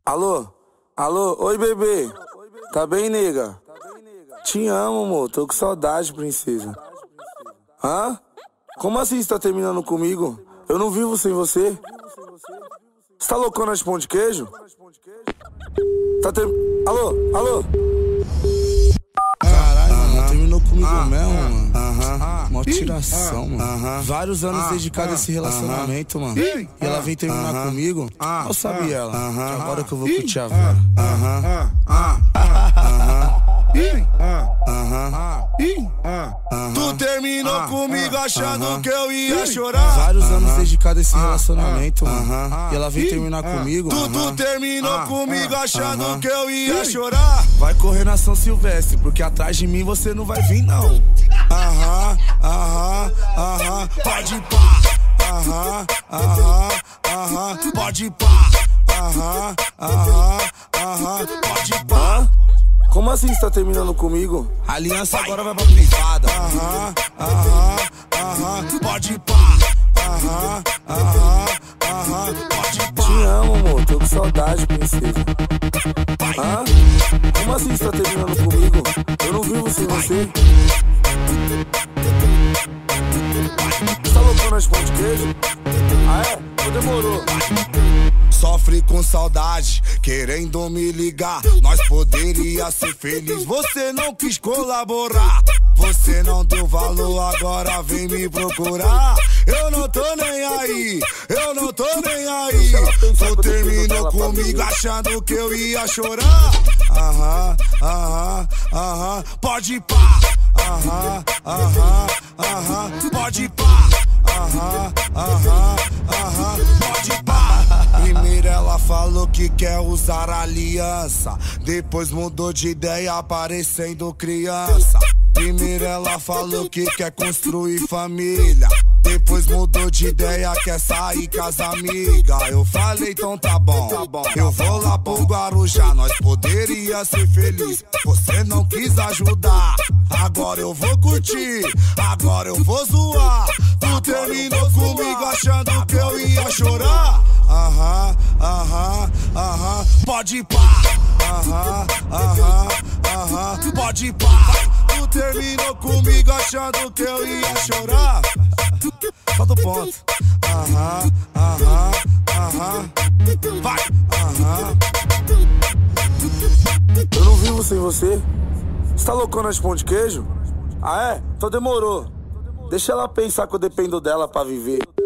Alô? Alô? Oi, bebê. Tá bem, nega? Te amo, amor. Tô com saudade, princesa. Hã? Como assim você tá terminando comigo? Eu não vivo sem você. Você tá loucona de pão de queijo? Tá Alô? Alô? Caralho, mano, terminou comigo mesmo, mano. Mó tiração, mano. Vários anos dedicado a esse relacionamento, mano. E ela vem terminar comigo. Eu sabia ela. Que agora que eu vou curtir a vida. Tu terminou comigo achando que eu ia chorar. Vários anos dedicado a esse relacionamento, mano. E ela vem terminar comigo. Tu terminou comigo achando que eu ia chorar. Vai correr na São Silvestre, porque atrás de mim você não vai vir, não. Pode pá. Pode pá. Pode pá. Como assim você tá terminando comigo? A aliança agora vai pra privada. Pode pá. Pode pá. Te amo, amor. Tô com saudade, princesa. Hã? Como assim você tá terminando comigo? Eu não vivo sem você. Você tá loucona de pão de queijo? Ah, é? Então demorou. Sofre com saudade, querendo me ligar. Nós poderia ser feliz, você não quis colaborar. Você não deu valor, agora vem me procurar. Eu não tô nem aí, eu não tô nem aí. Tu terminou comigo achando que eu ia chorar. Pode pá. Pode pá. Pode pá. Primeiro ela falou que quer usar aliança, depois mudou de ideia parecendo criança. Primeiro ela falou que quer construir família, depois mudou de ideia, quer sair com as amigas. Eu falei, então tá bom, eu vou lá pro Guarujá. Nós poderia ser feliz, você não quis ajudar. Agora eu vou curtir, agora eu vou zoar. Tu terminou comigo achando que eu ia chorar. Pode pá. Pode pá. Tu terminou comigo achando que eu ia chorar. Falta o ponto. Vai. Eu não vivo sem você. Você tá loucona de pão de queijo? Ah, é? Então demorou. Deixa ela pensar que eu dependo dela pra viver.